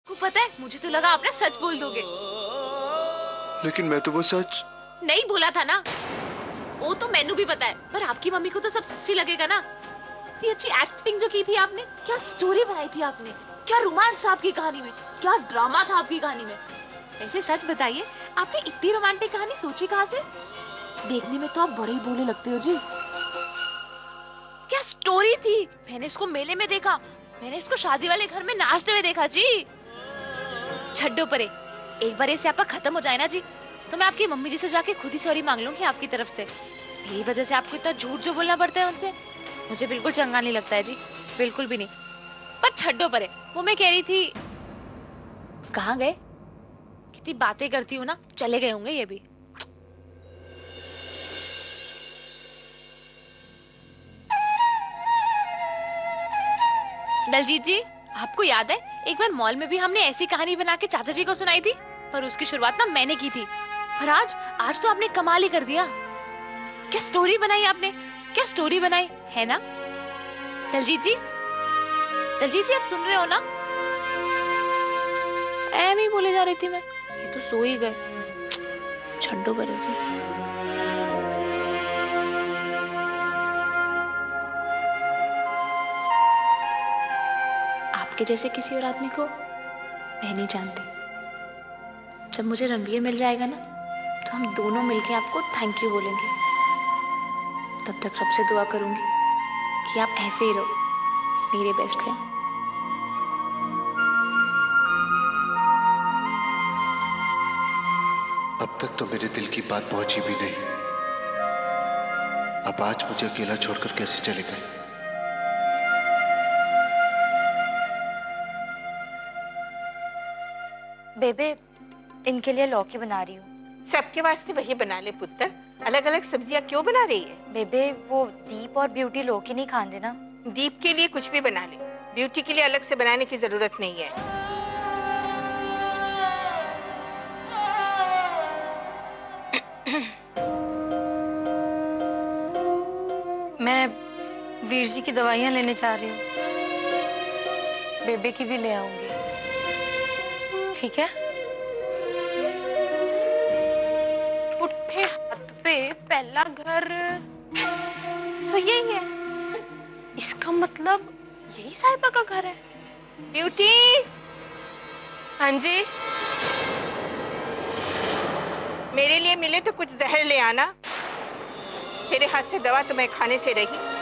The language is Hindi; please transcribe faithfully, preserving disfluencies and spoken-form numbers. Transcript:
को पता है, मुझे तो लगा आपने सच बोल दोगे। लेकिन मैं तो वो सच नहीं बोला था ना। वो तो मैनू भी पता है, पर आपकी मम्मी को तो सब सच्ची लगेगा ना। इतनी अच्छी एक्टिंग जो की थी आपने, क्या स्टोरी बनाई थी आपने, क्या रोमांस था आपकी कहानी में, क्या ड्रामा था आपकी कहानी में। ऐसे सच बताइए, आपने इतनी रोमांटिक कहानी सोची कहाँ से? देखने में तो आप बड़े ही भोले लगते हो जी। क्या स्टोरी थी? मैंने इसको मेले में देखा, मैंने इसको शादी वाले घर में नाचते हुए देखा जी। छड्डो परे, एक बार ऐसे आपका खत्म हो जाए ना जी, तो मैं आपकी मम्मी जी से जाके खुद ही सॉरी मांग लूंगी आपकी तरफ से। मेरी वजह से आपको इतना झूठ जो बोलना पड़ता है उनसे, मुझे बिल्कुल चंगा नहीं लगता है जी, बिल्कुल भी नहीं। पर छड्डो परे, वो मैं कह रही थी, कहाँ गए? कितनी बातें करती हूँ ना, चले गए होंगे ये भी। दलजीत जी, आपको याद है एक बार मॉल में भी हमने ऐसी कहानी बना के चाचा जी को सुनाई थी, पर उसकी शुरुआत ना मैंने की थी। पर आज आज तो आपने कमाल ही कर दिया। क्या स्टोरी बनाई आपने, क्या स्टोरी बनाई है ना दलजीत जी? दलजीत जी, आप सुन रहे हो ना? ऐ नहीं बोले जा रही थी मैं, ये तो सो ही गए। छड्डो परे जी। आपके जैसे किसी और आदमी को मैं नहीं जानती। जब मुझे रणवीर मिल जाएगा ना, तो हम दोनों मिलके आपको थैंक यू बोलेंगे। तब तक रब से दुआ करूंगी कि आप ऐसे ही रहो मेरे बेस्ट फ्रेंड। अब तक तो मेरे दिल की बात पहुंची भी नहीं, अब आज मुझे अकेला छोड़कर कैसे चले गए? बेबे, इनके लिए लौकी बना रही हूँ। सबके वास्ते वही बना ले पुत्र, अलग अलग सब्जियां क्यों बना रही है? बेबे, वो दीप और ब्यूटी लौकी नहीं खाते ना। दीप के लिए कुछ भी बना ले, ब्यूटी के लिए अलग से बनाने की जरूरत नहीं है। मैं वीर जी की दवाइयाँ लेने जा रही हूँ, बेबे की भी ले आऊंगी, ठीक है? उठे हाथ पे पहला घर तो यही है, इसका मतलब यही साहिबा का घर है। ब्यूटी, हाँ जी। मेरे लिए मिले तो कुछ जहर ले आना, तेरे हाथ से दवा तो मैं खाने से रही।